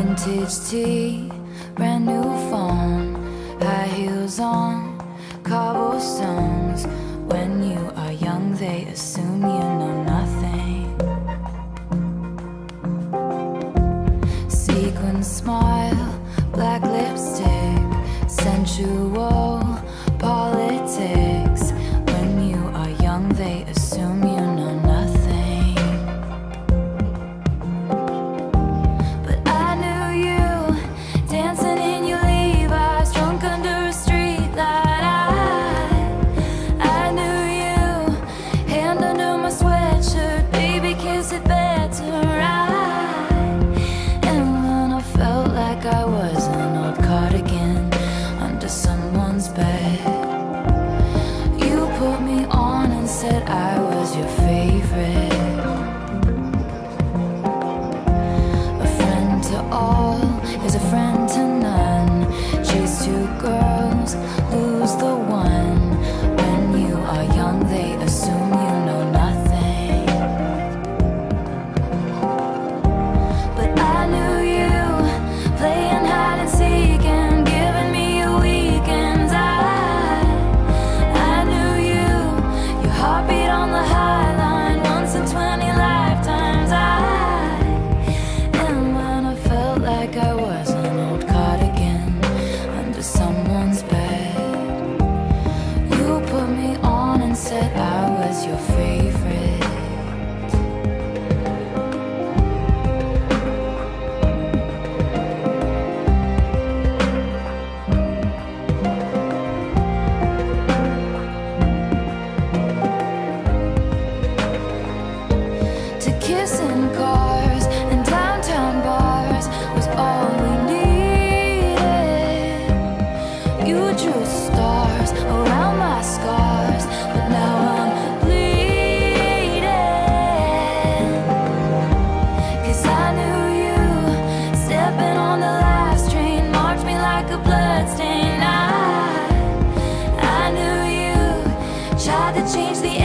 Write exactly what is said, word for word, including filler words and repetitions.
Vintage tea, brand new phone, high heels on, cobblestones. When you are young, they assume you know nothing. Sequin smile, black lipstick, sensual politics. When you are young, they assume you know nothing. But I knew you, dancing in your Levi's, drunk under a streetlight. I, I knew you, hand under my sweatshirt, baby, kiss it better. I, and when I felt like I was an old cardigan under someone's bed, you put me on and said I was your favorite. A friend to all is a friend to none. Chase two girls, lose the one. When you are young, they assume you know nothing. But I knew you, playing hide and seek and giving me your weekends. I, I knew you, your heartbeat on the high line, once in twenty lifetimes. I, and when I felt like I was an old cardigan under someone's bed, you put me on and said I was your favorite. To kiss in cars and downtown bars was all we needed. You drew stars around my scars, but now I'm bleeding. 'Cause I knew you, stepping on the last train, marked me like a bloodstain. I, I knew you, tried to change the